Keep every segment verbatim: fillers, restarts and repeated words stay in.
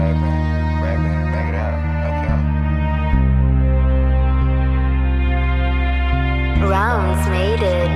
rapping, rapping, bang it out, okay. Rounds made it.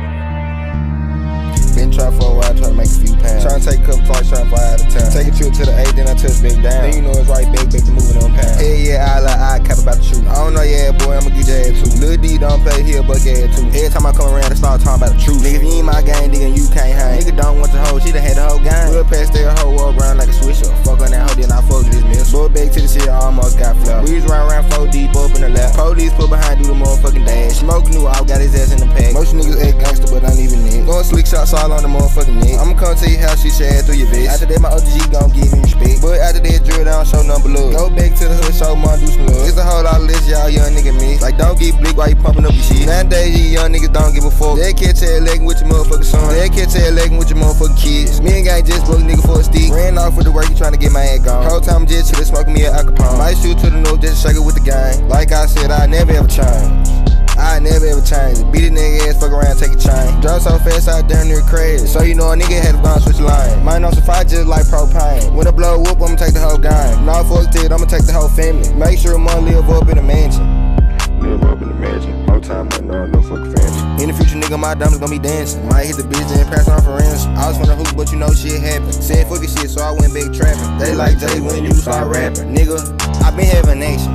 Been try for a while, try to make a few pounds. Tryna take a couple flights, tryna fly out of town. Take a trip to the eight, then I touch back down. Then you know it's right back, back to moving on pounds. Hell yeah, I like I cap about the truth. I don't know, yeah, boy, I'ma get your ass too. Lil D don't play here, but yeah, too. Every time I come around, I start talking about the truth. Nigga, if you ain't my gang, nigga, you can't hang. Nigga don't want the hoe, she done had the whole gang. We'll pass that hoe up around like a swisher. Fuck on that hoe, then I fuck with this miss. Boy, back to the shit, I almost got flapped. We was round around four deep up in the lap. Police put behind, do the motherfucking dash. Smoke new out, got his ass in the pack. Most niggas act gangster, but I'm even it. Going slick shots all on the motherfucking neck. I'ma come tell you how she shared through your bitch. After that, my O G gon' give me respect. But after that, drill down, show number love. Go back to the hood, show mom do some love. It's a whole lot of list, y'all young nigga miss. Like, don't get blick while you pumping up your shit. Nowadays, you young niggas don't give a fuck. They catch your legging with your motherfucking son. They catch your legging with your motherfucking kids. Me and gang just broke nigga for a stick. Ran off with the work, you tryna get my ass gone. Whole time just chillin', smoking me an alcohol. Might shoot to the north, just shake it with the gang. Like I said, I never ever change. I never ever change. Beat a nigga ass, fuck around, take a chain. Drop so fast, I damn near crazy. So you know a nigga had to go and switch line. Mine on some fight just like propane. When I blow whoop, I'ma take the whole gang. Nah, fuck it, I'ma take the whole family. Make sure money live up in the mansion. Live up in the mansion. Whole time I know no fucking fancy. In the future, nigga, my diamonds gon' be dancing. Might hit the bitch and pass on for ransom. I was from the hoop, but you know shit happened. Said fuck this shit, so I went back trapping. They like Jay when you start rapping. Nigga, I been having action.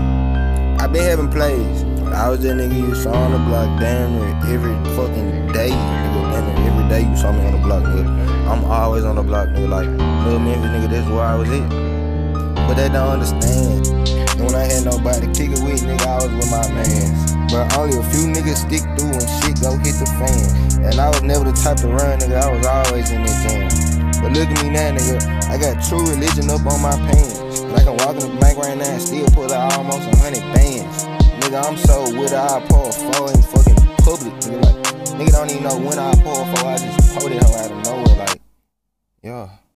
I been having plays. I was that nigga you saw on the block damn near every fucking day. Nigga, damn near every day you saw me on the block, nigga. I'm always on the block, nigga. Like, little Memphis, nigga, that's where I was at. But they don't understand. And when I had nobody to kick it with, nigga, I was with my mans. But only a few niggas stick through and shit go hit the fan. And I was never the type to run, nigga. I was always in that jam. But look at me now, nigga. I got true religion up on my pants. Like I'm walking the bank right now and still pull out almost a hundred bands. Nigga, I'm so with her, I pour a four in fucking public. Nigga, like, nigga don't even know when I pour a four, I just pour that hoe out of nowhere, like, yeah.